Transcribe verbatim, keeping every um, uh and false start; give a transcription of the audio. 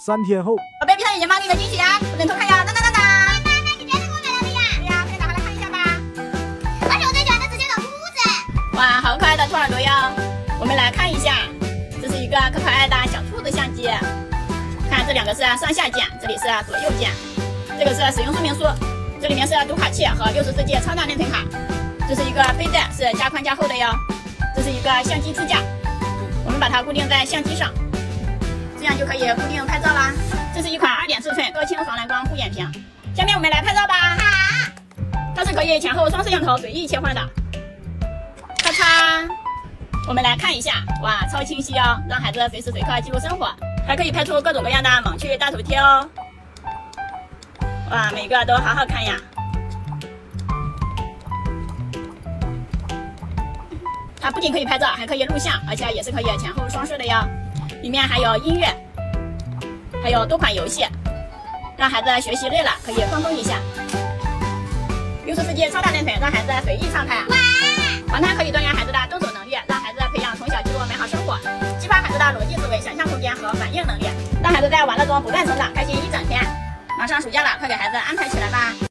三天后， 宝贝，闭上眼睛吧，给你个惊喜啊！不能偷看呀！当当当当！ 妈妈，你绝对给我买来的呀！ 对呀，快点打开来看一下吧。 而且我最喜欢的是这种兔子。 哇，好可爱的兔耳朵哟！我们来看一下，这是一个可可爱的小兔子相机。看这两个是上下键，这里是左右键，这个是使用说明书，这里面是读卡器和六十四 G 超大内存卡。这是一个背带，是加宽加厚的哟。这是一个相机支架，我们把它固定在相机上。这样就可以固定拍照啦。这是一款二点四寸高清防蓝光护眼屏。下面我们来拍照吧。 好， 它是可以前后双摄像头随意切换的。咔嚓，我们来看一下，哇，超清晰哦，让孩子随时随刻记录生活，还可以拍出各种各样的萌趣大头贴哦。哇，每个都好好看呀。它不仅可以拍照，还可以录像，而且也是可以前后双摄的哟。里面还有音乐，还有多款游戏，让孩子学习累了可以放松一下。六十四 G 超大内存，让孩子随意畅拍。 哇！ 玩它可以锻炼孩子的动手能力，让孩子培养从小记录美好生活，激发孩子的逻辑思维、想象空间和反应能力，让孩子在玩乐中不断成长，开心一整天。马上暑假了，快给孩子安排起来吧。